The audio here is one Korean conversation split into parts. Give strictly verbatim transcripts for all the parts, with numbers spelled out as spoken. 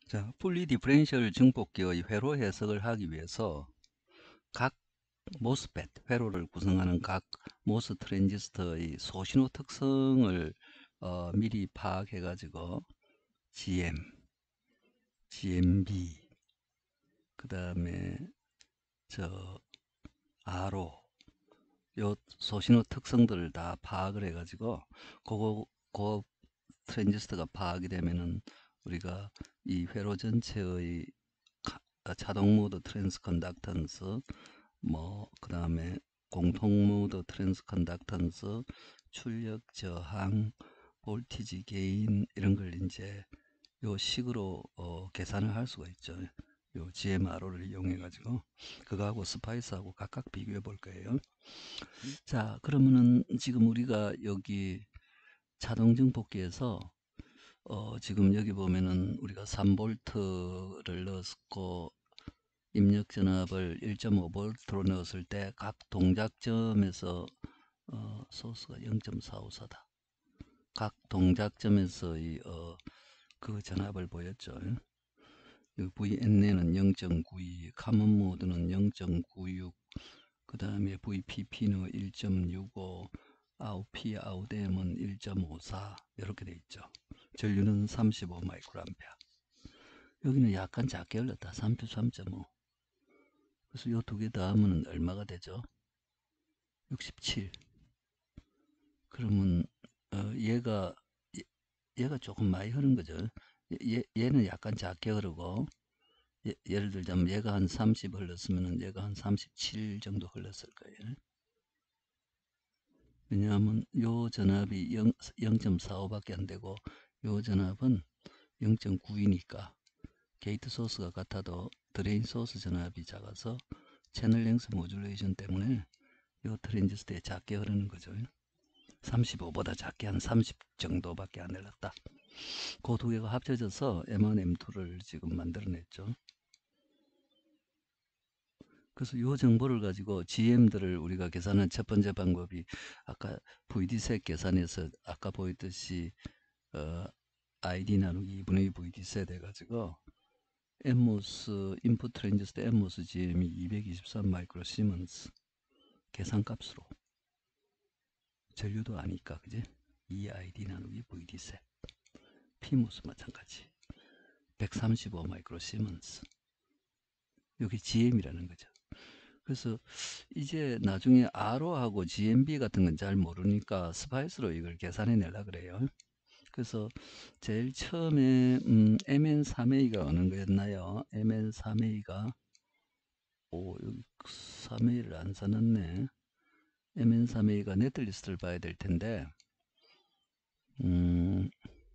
자, 풀리 디퍼렌셜 증폭기의 회로 해석을 하기 위해서 각 모스펫, 회로를 구성하는 각 모스 트랜지스터의 소신호 특성을 어, 미리 파악해 가지고 지엠, 지엠비, 그 다음에 저 알오, 요 소신호 특성들을 다 파악을 해 가지고 그거 그 트랜지스터가 파악이 되면은 우리가 이 회로 전체의 자동 모드 트랜스 컨덕턴스, 뭐 그 다음에 공통 모드 트랜스 컨덕턴스, 출력 저항, 볼티지 게인 이런 걸 이제 요 식으로 어, 계산을 할 수가 있죠. 요 지엠알오를 이용해 가지고 그거하고 스파이스하고 각각 비교해 볼 거예요. 자, 그러면은 지금 우리가 여기 자동 증폭기에서 어, 지금 여기 보면은 우리가 삼 볼트를 넣었고 입력 전압을 일 점 오 볼트로 넣었을 때 각 동작점에서 어, 소스가 영 점 사오사다. 각 동작점에서의 어, 그 전압을 보였죠. 브이엔엔은 영 점 구이, 카먼 모드는 영 점 구육, 그 다음에 브이피피는 일 점 육오, 아웃피 아웃엠은 일 점 오사 이렇게 돼 있죠. 전류는 삼십오 마이크로암페어. 여기는 약간 작게 흘렀다. 삼십삼 점 오. 그래서 이 두 개 더하면 얼마가 되죠? 육십칠. 그러면 어, 얘가 얘가 조금 많이 흐른 거죠. 얘, 얘는 약간 작게 흐르고 예, 예를 들자면 얘가 한 삼십 흘렀으면 얘가 한 삼십칠 정도 흘렀을 거예요. 왜냐하면 요 전압이 영 점 사오밖에 안 되고 요 전압은 영 점 구이니까 게이트 소스가 같아도 드레인 소스 전압이 작아서 채널 랭스 모듈레이션 때문에 요 트랜지스터에 작게 흐르는 거죠. 삼십오보다 작게 한 삼십 정도밖에 안 흘렀다. 그 두 개가 합쳐져서 엠 원, 엠 투를 지금 만들어냈죠. 그래서 이 정보를 가지고 지엠들을 우리가 계산한 첫 번째 방법이 아까 브이디셋 계산에서 아까 보였듯이 어, 아이디 나누기 이분의 이 브이디셋 해가지고 엠모스 인풋 트랜지스터 엠모스 지엠이 이백이십삼 마이크로 시먼스 계산값으로 전류도 아니까 그지? 이 아이디 나누기 브이디셋 피모스 마찬가지 백삼십오 마이크로 시먼스 여기 지엠이라는 거죠. 그래서 이제 나중에 알오하고 지엠비 같은 건 잘 모르니까 스파이스로 이걸 계산해 내려 그래요. 그래서 제일 처음에 음, 엠엔 삼 에이가 어느 거였나요? 엠엔 삼 에이가 오 여기 삼 에이를 안 써놨네. 엠엔 삼 에이가 네트리스트를 봐야 될 텐데 음,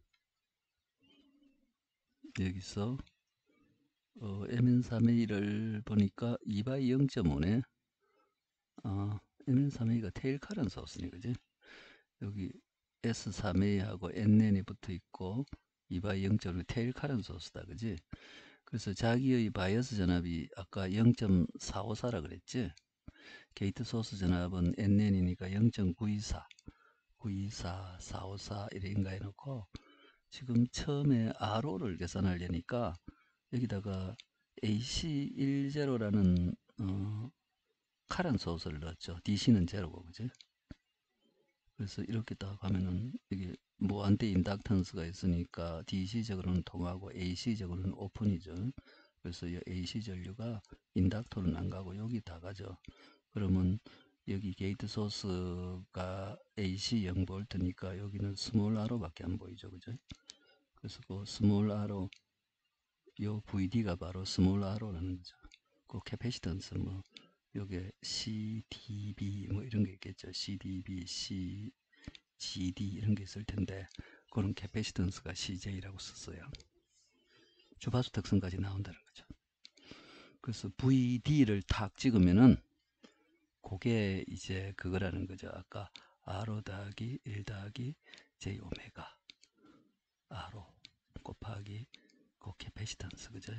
여기서 어, 엠엔 삼 에이를 보니까 이 바이 영 점 오네. 아, 엠엔 삼 에이가 테일 카렌 소스니 그지? 여기 에스 삼 에이하고 엔엔이 붙어 있고 이 바이 영 점 오 테일 카렌 소스다 그지? 그래서 자기의 바이어스 전압이 아까 영 점 사오사라 그랬지? 게이트 소스 전압은 엔엔이니까 영 점 구이사, 구이사, 사오사 이래인가 해놓고 지금 처음에 알오를 계산하려니까 여기다가 에이씨 십라는 어, 카렌 소스를 넣었죠. 디씨는 제로고 그지? 그래서 이렇게 딱 하면은 이게 무한대 인덕턴스가 있으니까 디씨적으로는 통하고 에이씨적으로는 오픈이죠. 그래서 이 에이씨 전류가 인덕터는 안 가고 여기 다 가죠. 그러면 여기 게이트 소스가 에이씨 영 볼트니까 여기는 스몰 아로밖에 안 보이죠. 그죠? 그래서 그 스몰 아로 요 브이디가 바로 스몰 아로라는 거죠. 그 캐패시턴스 뭐 요게 씨디비 뭐 이런 게 있겠죠. 씨디비, C, 지디 이런 게 있을 텐데 그런 캐패시턴스가 씨제이라고 썼어요. 주파수 특성까지 나온다는 거죠. 그래서 브이디를 탁 찍으면은 그게 이제 그거라는 거죠. 아까 Rho 더하기 일 더하기 J 오메가 Rho 곱하기 그 캐패시턴스 그죠?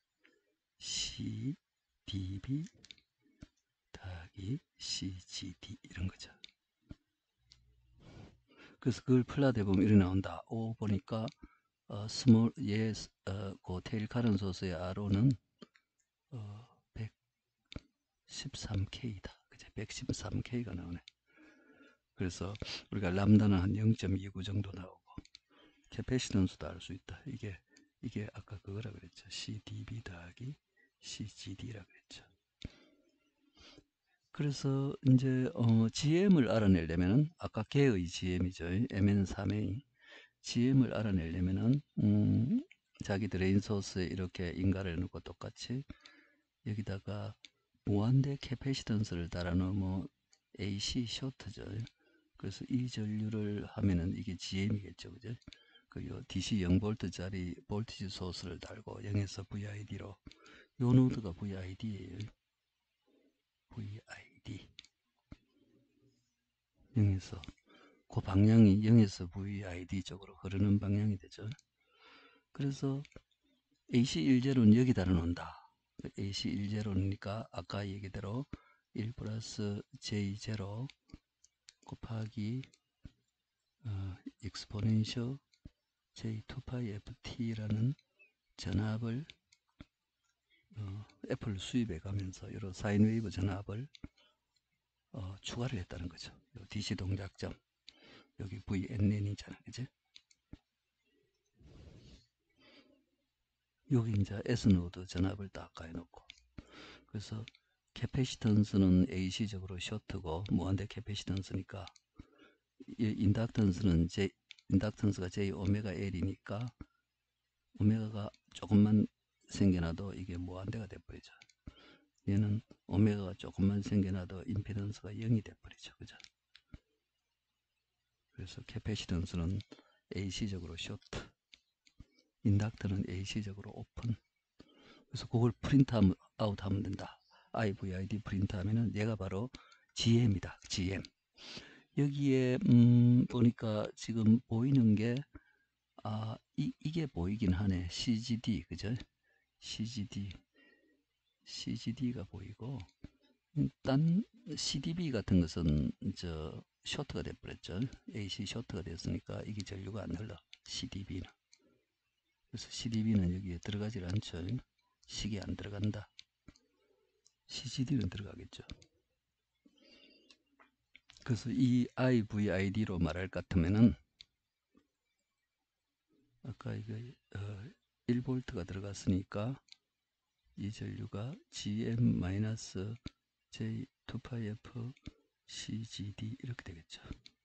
씨디비 더하기 씨지디 이런 거죠. 그래서 그걸 플러드 해보면 이렇게 나온다. 오 보니까 어, 스몰 예, 어, 그 테일 카런 소스의 알오는 어, 백십삼 케이다. 그제 백십삼 케이가 나오네. 그래서 우리가 람다는 한 영 점 이구 정도 나오고 캐패시턴스도 알 수 있다. 이게 이게 아까 그거라 그랬죠. 씨디비 더하기 씨지디라 그랬죠. 그래서 이제 어, 지엠을 알아내려면은 아까 개의 지엠이죠. 엠엔 삼의 지엠을 알아내려면은 음, 자기 드레인 소스에 이렇게 인가를 넣고 똑같이 여기다가 무한대 캐패시턴스를 달아놓으면 에이씨 쇼트죠. 그래서 이 전류를 하면은 이게 지엠이겠죠. 그죠? 그 디씨 영 볼트짜리 볼티지 소스를 달고 영에서 브이아이디로 요 노드가 브이아이디예요. 브이아이디 영에서 그 방향이 영에서 브이아이디 쪽으로 흐르는 방향이 되죠. 그래서 에이씨 십는 여기 달아놓는다. 에이씨 십니까 아까 얘기대로 일 플러스 제이 제로 곱하기 어, exponential 제이 투 파이 에프티라는 전압을 어, 애플 수입해 가면서 이런 사인웨이브 전압을 어, 추가를 했다는 거죠. 요 디씨 동작점 여기 브이엔엔이잖아, 그지? 여기 이제 S노드 전압을 딱 가해놓고 그래서 캐패시턴스는 에이씨적으로 쇼트고 무한대 캐패시턴스니까 인덕턴스는 J, 인덕턴스가 J 오메가 L이니까 오메가가 조금만 생겨나도 이게 무한대가 돼버리죠. 얘는 오메가가 조금만 생겨나도 임피던스가 영이 돼버리죠. 그죠? 그래서 캐패시턴스는 에이씨적으로 쇼트, 인덕터는 에이씨적으로 오픈. 그래서 그걸 프린트 아웃 하면 된다. 아이브이아이디 프린트 하면은 얘가 바로 지엠이다. 지엠. 여기에 음 보니까 지금 보이는 게 아, 이, 이게 보이긴 하네. 씨지디, 그죠? 씨지디, 씨지디가 보이고, 딴 씨디비 같은 것은 저 쇼트가 돼버렸죠. 에이씨 쇼트가 됐으니까 이게 전류가 안 흘러. 씨디비는. 그래서 씨디비는 여기에 들어가질 않죠. 식이 안 들어간다. 씨지디는 들어가겠죠. 그래서 이 아이브이아이디로 말할 것 같으면은 아까 이거 어, 일 볼트가 들어갔으니까 이 전류가 지엠-제이 투 파이 에프 씨지디 이렇게 되겠죠.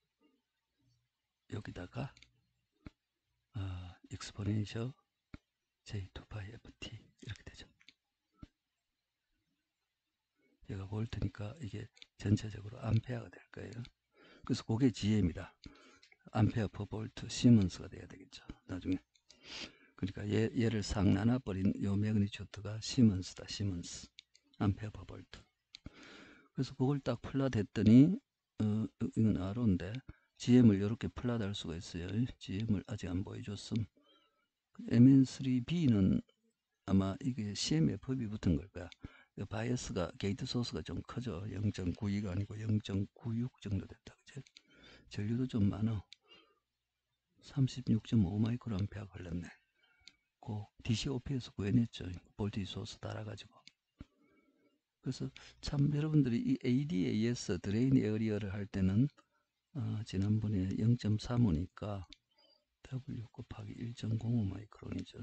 여기다가 어, exponential 제이 투 파이 에프티 이렇게 되죠. 얘가 볼트니까 이게 전체적으로 암페어가 될 거예요. 그래서 그게 지엠이다. 암페어 퍼 볼트 시먼스가 돼야 되겠죠. 나중에. 그러니까 얘, 얘를 싹 나눠버린 요 매그니튜드가 시먼스다. 시먼스. 암페어 퍼 볼트. 그래서 그걸 딱 플랫했더니 어, 이건 알오인데 지엠을 이렇게 플랫할 수가 있어요. 지엠을 아직 안 보여줬음. 엠엔 쓰리 비는 아마 이게 씨엠에 법이 붙은 걸 거야. 바이어스가 게이트 소스가 좀 커져. 영 점 구이가 아니고 영 점 구육 정도 됐다. 그치? 전류도 좀 많아. 삼십육 점 오 마이크로암페어 걸렸네. 그 디씨오피에서 구해냈죠. 볼티지 소스 달아가지고. 그래서 참 여러분들이 이 에이디에이에스 드레인 에어리어를 할 때는 어, 지난번에 영 점 삼오니까 W 곱하기 일 점 공오 마이크론이죠.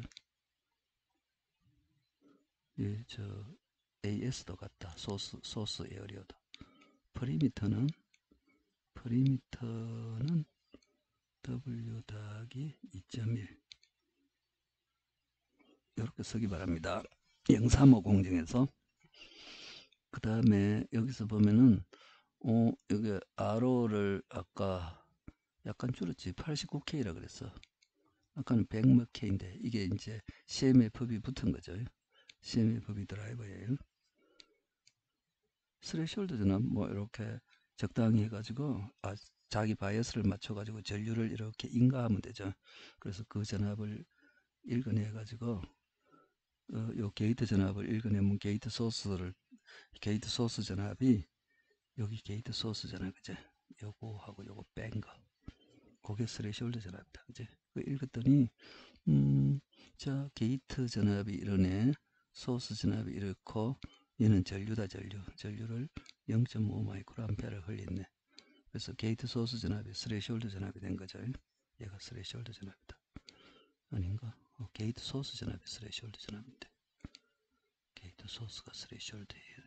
예, 저 에이에스도 같다. 소스 소스 에어리어도. 프리미터는 프리미터는 W 더하기 이 점 일 이렇게 쓰기 바랍니다. 영삼오공 중에서 그 다음에 여기서 보면은 어, 여기 알오를 아까 약간 줄었지. 팔십구 케이라 그랬어. 아까는 백 몇 케이인데 이게 이제 씨엠에프비 붙은 거죠. 씨엠에프비 드라이버예요. 스레시홀드 전압 뭐 이렇게 적당히 해가지고 아, 자기 바이어스를 맞춰가지고 전류를 이렇게 인가하면 되죠. 그래서 그 전압을 읽어내 가지고 어, 요 게이트 전압을 읽어내면 게이트 소스를 게이트 소스 전압이 여기 게이트 소스잖아, 그제? 요거하고 요거 뺀 거. 그게 스레시홀드 전압이다, 그제? 그 읽었더니 음, 자, 게이트 전압이 이러네. 소스 전압이 이렇고, 얘는 전류다, 전류. 전류를 영 점 오 마이크로암페어를 흘렸네. 그래서 게이트 소스 전압이 스레시홀드 전압이 된 거죠. 얘가 스레시홀드 전압이다. 아닌가? 어, 게이트 소스 전압이 스레시홀드 전압인데. 게이트 소스가 스레시홀드예요.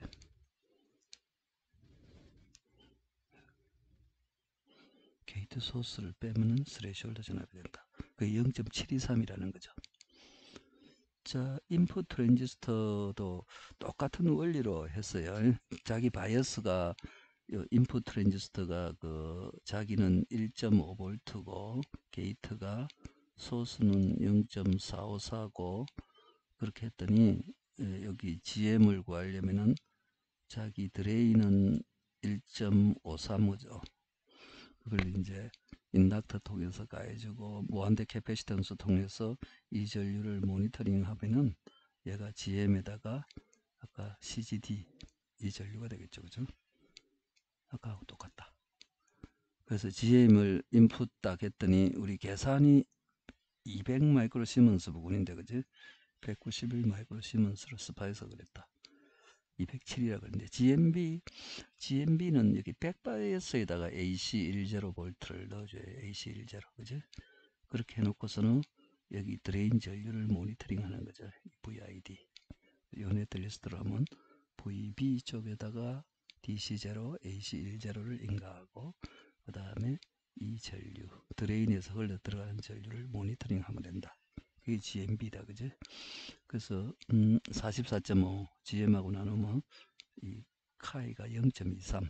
게이트 소스를 빼면 스레시홀드 전압이 된다. 그게 영 점 칠이삼이라는 거죠. 자, 인풋 트랜지스터도 똑같은 원리로 했어요. 자기 바이어스가 인풋 트랜지스터가 그 자기는 일 점 오 볼트고 게이트가 소스는 영 점 사오사고 그렇게 했더니 여기 지엠을 구하려면은 자기 드레인은 일 점 오삼오죠. 그걸 이제 인덕터 통해서 가해주고 무한대 캐패시턴스 통해서 이 전류를 모니터링 하면은 얘가 지엠에다가 아까 씨지디 이 전류가 되겠죠. 그죠? 아까하고 똑같다. 그래서 지엠을 인풋 딱 했더니 우리 계산이 이백 마이크로 시먼스 부분인데 그지? 백구십일 마이크로 시먼스로 스파해서 그랬다. 이백칠이라 그랬는데 지엠비 지엠비는 여기 백바이어스에다가 에이씨 십 볼트를 넣어줘요. 에이씨 십 그지? 그렇게 해놓고서는 여기 드레인 전류를 모니터링 하는 거죠. 브이아이디 요네트 리스트로 하면 브이비 쪽에다가 디씨 영, 에이씨 십을 인가하고 그 다음에 이 전류 드레인에서 흘러 들어가는 전류를 모니터링 하면 된다. 그게 지엠비다. 그지? 그래서 음, 사십사 점 오 지엠하고 나누면 이 카이가 영 점 이삼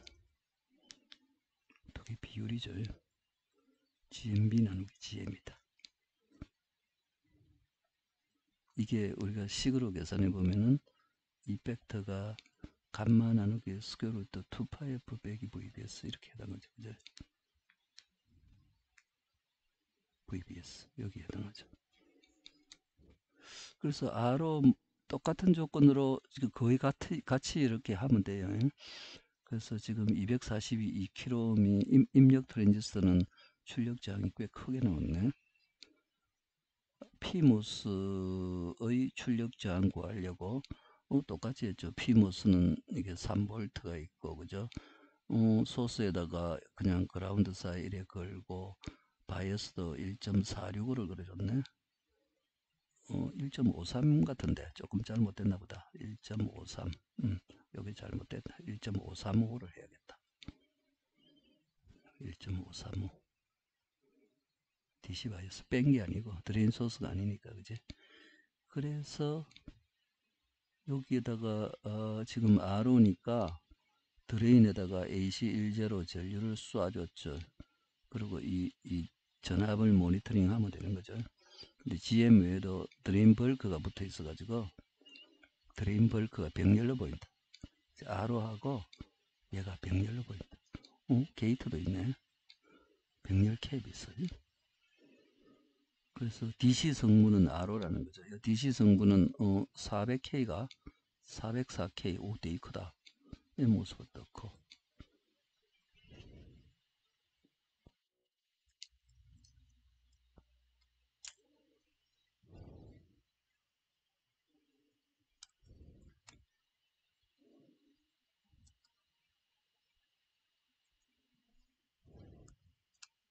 그게 비율이죠. 지엠비 나누기 지엠이다. 이게 우리가 식으로 계산해 보면은 이 팩터가 감마 나누기 스퀘어 루트 투 파이 에프 빼기 브이비에스 이렇게 해당하죠. 그죠? 브이비에스 여기 해당하죠. 그래서 R로 똑같은 조건으로 지금 거의 같이, 같이 이렇게 하면 돼요. 그래서 지금 이백사십이 킬로옴이 입력 트랜지스터는 출력 저항이 꽤 크게 나왔네. 피모스의 출력 저항 구하려고 어, 똑같이 했죠. 피모스는 이게 삼 볼트가 있고 그죠? 어, 소스에다가 그냥 그라운드 사이에 걸고 바이어스도 일 점 사육을 그려줬네. 어, 일 점 오삼 같은데 조금 잘못됐나 보다. 일 점 오삼 음, 여기 잘못됐다. 일 점 오삼오를 해야겠다. 일 점 오삼오 디씨 바이어스 뺀 게 아니고 드레인 소스가 아니니까 그지? 그래서 여기에다가 어, 지금 R오니까 드레인에다가 에이씨 십 전류를 쏴줬죠. 그리고 이, 이 전압을 모니터링 하면 되는 거죠. 근데 지엠 외에도 드레인 벌크가 붙어 있어 가지고 드레인 벌크가 병렬로 보인다. R오하고 얘가 병렬로 보인다. 어? 게이트도 있네. 병렬 캡이 있어요. 그래서 디씨 성분은 R오라는 거죠. 디씨 성분은 어, 사백 케이가 사백사 케이 오 되게 크다. 이 모습을 넣고